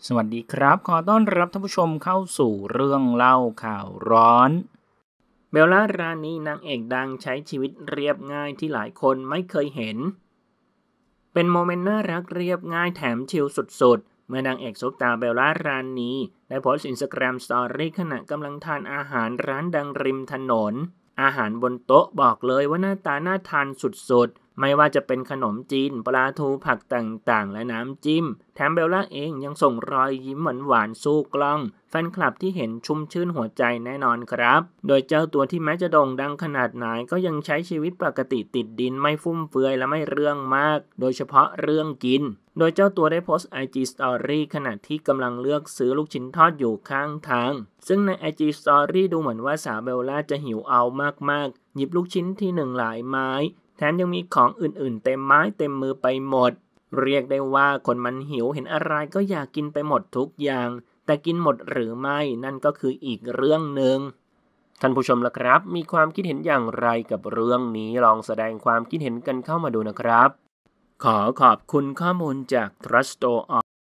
สวัสดีครับขอต้อนรับท่านผู้ชมเข้าสู่เรื่องเล่าข่าวร้อนเบลล่ารานีนางเอกดังใช้ชีวิตเรียบง่ายที่หลายคนไม่เคยเห็นเป็นโมเมนต์น่ารักเรียบง่ายแถมชิลสุดๆเมื่อนางเอกซุปตาเบลล่ารานีได้โพสต์Instagram Storyขณะกำลังทานอาหารร้านดังริมถนนอาหารบนโต๊ะบอกเลยว่าหน้าตาน่าทานสุดๆไม่ว่าจะเป็นขนมจีนปลาทูผักต่างๆและน้ำจิ้มแถมเบลล่าเองยังส่งรอยยิ้มหวานๆสู้กล้องแฟนคลับที่เห็นชุ่มชื่นหัวใจแน่นอนครับโดยเจ้าตัวที่แม้จะโด่งดังขนาดไหนก็ยังใช้ชีวิตปกติติดดินไม่ฟุ่มเฟือยและไม่เรื่องมากโดยเฉพาะเรื่องกินโดยเจ้าตัวได้โพสต์ IG Story ขณะที่กำลังเลือกซื้อลูกชิ้นทอดอยู่ข้างทางซึ่งใน IG Story ดูเหมือนว่าสาวเบลล่าจะหิวเอามากๆหยิบลูกชิ้นที่หนึ่งหลายไม้แถมยังมีของอื่นๆเต็มไม้เต็มมือไปหมดเรียกได้ว่าคนมันหิวเห็นอะไรก็อยากกินไปหมดทุกอย่างแต่กินหมดหรือไม่นั่นก็คืออีกเรื่องหนึ่งท่านผู้ชมล่ะครับมีความคิดเห็นอย่างไรกับเรื่องนี้ลองแสดงความคิดเห็นกันเข้ามาดูนะครับขอขอบคุณข้อมูลจาก Trustore